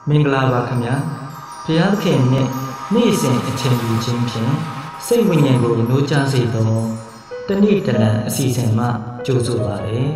မင်္ဂလာပါခင်ဗျာဘုရားသခင်နဲ့နေ့စဉ်အချိန်ယူခြင်းဖြင့်စိတ်ဝိညာဉ်ကိုနှိုးချစေသောတနေ့တလံအစီအစဉ်မှကြိုဆိုပါရစေ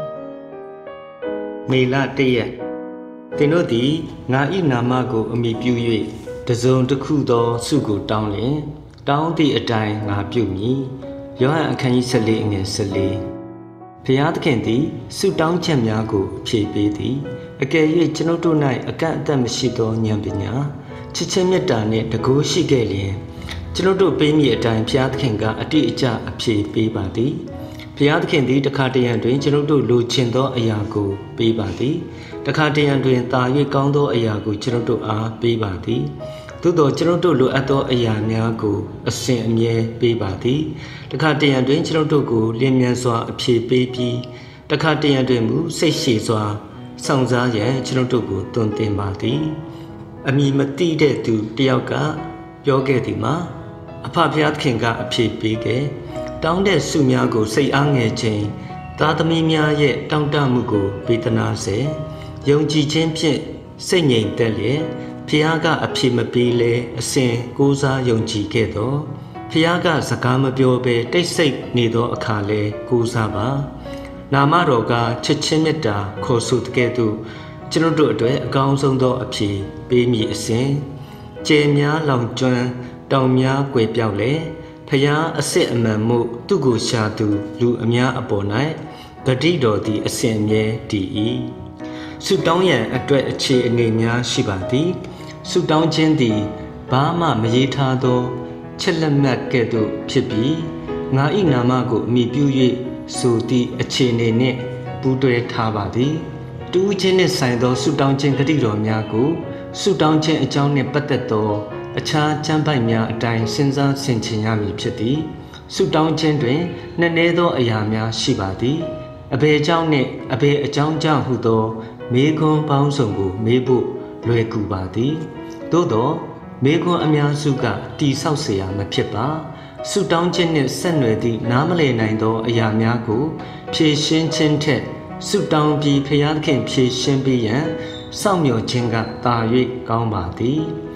မေလ1ရက်သင်တို့သည်ငါ၏နာမကိုအမိပြု၍တစုံတစ်ခုသောဆုကိုတောင်းလျင်တောင်းသည့်အတိုင်းငါပြုမည်ယောဟန်အခန်းကြီး14အငယ်14ဘုရားသခင်သည်ဆုတောင်းချက်များကိုဖြည့်ပေးသည်အကယ်၍ကျွန်ုပ်တို့၌အကန့်အသတ်မရှိသောဉာဏ်ပညာချစ်ခြင်းမေတ္တာနှင့်တကူရှိခဲ့လျင်ကျွန်ုပ်တို့ပေးမိအတိုင်းဘုရားသခင်ကအတိအကျအဖြေပေးပါသည်ဘုရားသခင်သည်တခါတရံတွင်ကျွန်ုပ်တို့လိုချင်သောအရာကိုပေးပါသည်တခါတရံတွင်သာ၍ကောင်းသောအရာကိုကျွန်ုပ်တို့အားပေးပါသည်သို့သောကျွန်ုပ်တို့လိုအပ်သောအရာများကိုအစဉ်အမြဲပေးပါသည်တခါတရံတွင်ကျွန်ုပ်တို့ကိုလျင်မြန်စွာအဖြေပေးပြီးတခါတရံတွင်မူစိတ်ရှည်စွာဆောင်စားရန်ကျွန်ုပ်တို့ကိုတွင်တင်ပါသည်အမိမတိတဲ့သူတယောက်ကပြောခဲ့သည်မှာအဖဖျားသခင်ကအဖြေပေးခဲ့တောင်းတဲ့ဆုများကိုစိတ်အားငယ်ခြင်းသားသမီးများရဲ့တောင်းတမှုကိုပေးသနာစေယုံကြည်ခြင်းဖြင့်စိတ်ငြိမ်သက်လျက်ဖျားကအဖြေမပေးလဲအစဉ်ကိုးစားယုံကြည်ခဲ့တော့ဖျားကစကားမပြောဘဲတိတ်ဆိတ်နေသောအခါလဲကိုးစားပါနာမတော်ကချစ်ချင်းမေတ္တာခေါ်ဆိုတဲ့ကဲ့သို့ကျွန်ုပ်တို့အတွက်အကောင်းဆုံးသောအဖြေပေးမည်အစဉ်ကျေများလောင်ကျွမ်းတောင်များကွယ်ပြောက်လေဖျားအစစ်အမှန်မှုသူကိုရှာသူလူအများအပေါ်၌ဂတိတော်သည်အစဉ်အမြဲတည်၏ဆုတောင်းရန်အတွက်အခြေအနေများရှိပါသည်ဆုတောင်းခြင်းသည်ဘာမှမရေးထားသောချက်လက်မှတ်ကဲ့သို့ဖြစ်ပြီးငါ၏နာမကိုအမိပြု၍ဆိုသည့်အခြေအနေနှင့်ပူးတွဲထားပါသည်တူးချင်းနှင့်ဆိုင်သောဆုတောင်းခြင်းဂတိတော်များကိုဆုတောင်းခြင်းအကြောင်းနှင့်ပတ်သက်သောအခြားကျမ်းပိုက်များအတိုင်းစဉ်းစားဆင်ခြင်ရမည်ဖြစ်သည်ဆုတောင်းခြင်းတွင်နည်းနည်းသောအရာများရှိပါသည်အဘယ်အကြောင်းနှင့်အဘယ်အကြောင်းကြောင့်ဟုသောမေးခွန်းပေါင်းစုံကိုမေးဖို့လွယ်ကူပါသည်သို့သောမေးခွန်းအများစုကတိဆောက်เสียမဖြစ်ပါဆုတောင်းခြင်းနှင့်ဆက်နွယ်သည့်နားမလည်နိုင်သောအရာများကိုဖြေရှင်းခြင်းထက်ဆုတောင်းပြီးဖျားသခင်ဖြေရှင်းပြီးရန်စောင့်မျှော်ခြင်းကသာ၍ကောင်းပါသည်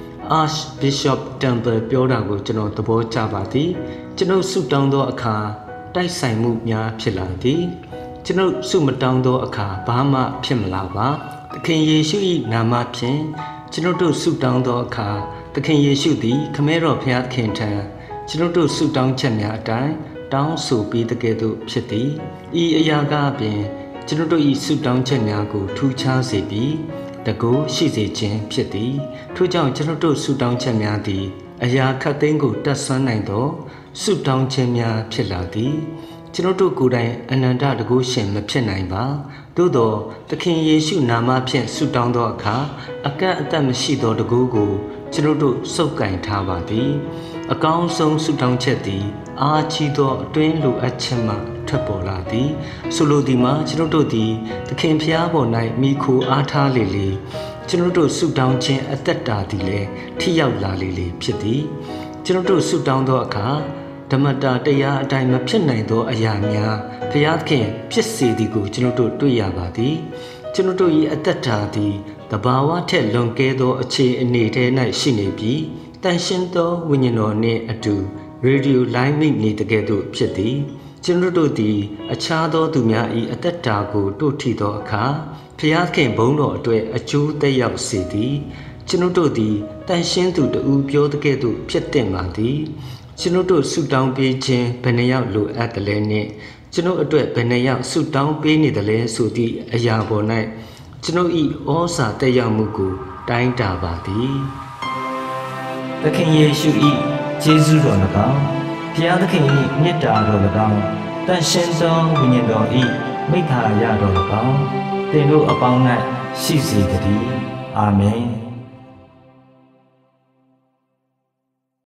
Archbishop Temple ပြောတာကိုကျွန်တော်သဘောကျပါသည်ကျွန်ုပ်ဆုတောင်းသောအခါတိုက်ဆိုင်မှုများဖြစ်လာသည်ကျွန်ုပ်ဆုမတောင်းသောအခါဘာမှဖြစ်မလာပါသခင်ယေရှု၏နာမဖြင့်ကျွန်ုပ်တို့ဆုတောင်းသောအခါသခင်ယေရှုသည်ခမဲတော်ဖျားသခင်ထံကျွန်ုပ်တို့ဆုတောင်းချက်များအတိုင်းတောင်းဆိုပြီးတကယ်သို့ဖြစ်သည်ဤအရာကပင်ကျွန်ုပ်တို့၏ဆုတောင်းချက်များကိုထူးခြားစေပြီးတကူရှိစေခြင်းဖြစ်သည်ထို့ကြောင့်ကျွန်ုပ်တို့ဆုတောင်းချက်များသည်အရာခတ်သိမ်းကိုတတ်ဆွမ်းနိုင်သောဆုတောင်းခြင်းများဖြစ်လာသည်ကျွန်ုပ်တို့ကိုယ်တိုင်အနန္တတကူရှင်မဖြစ်နိုင်ပါသို့သောသခင်ယေရှုနာမဖြင့်ဆုတောင်းသောအခါအကန့်အသတ်မရှိသောတကူကိုကျွန်ုပ်တို့စုပ်ကင်ထားပါသည်အကောင်းဆုံးဆုတောင်းချက်သည်အားကြီးသောအတွင်းလိုအပ်ချက်မှထွက်ပေါ်လာသည်ဆိုလိုသည်မှာကျွန်ုပ်တို့သည်သခင်ဖျားပေါ်၌မိခိုအားထားလေလေကျွန်ုပ်တို့ဆုတောင်းခြင်းအသက်တာသည်လည်းထိရောက်လာလေလေဖြစ်သည်ကျွန်ုပ်တို့ဆုတောင်းသောအခါဓမ္မတာတရားအတိုင်းမဖြစ်နိုင်သောအရာများဖျားသခင်ဖြစ်စေသည်ကိုကျွန်ုပ်တို့တွေ့ရပါသည်ကျွန်ုပ်တို့၏အသက်တာသည်တဘာဝထက်လွန်ကဲသောအခြေအနေထဲ၌ရှိနေပြီးတန်ရှင်းသောဝိညာဉ်တော်နှင့်အတူရေဒီယိုလိုင်းမိနေတဲ့ကဲ့သို့ဖြစ်သည်ကျွန်ုပ်တို့သည်အခြားသောသူများ၏အသက်တာကိုတို့ထီသောအခါဖျားခင်ဘုန်းတော်အတွက်အကျိုးသက်ရောက်စေသည်ကျွန်ုပ်တို့သည်တန်ရှင်းသူတူပြောတဲ့ကဲ့သို့ဖြစ်တင်ပါသည်ကျွန်ုပ်တို့ဆုတောင်းပေးခြင်းဘယ်နှယောက်လိုအပ်တယ်လဲနှင့်ကျွန်ုပ်အတွက်ဘယ်နှယောက်ဆုတောင်းပေးနေတယ်လဲဆိုသည့်အရာပေါ်၌ကျွန်ုပ်၏ဩဇာတက်ရောက်မှုကိုတိုင်းတာပါသည်သခင်ယေရှု၏ကျေးဇူးတော်၎င်းဘုရားသခင်၏မေတ္တာတော်၎င်းတန်ရှင်းသောဝိညာဉ်တော်၏မိစ္ဆာရတော်၎င်းသင်တို့အပေါင်း၌ရှိစေတည်းအာမင်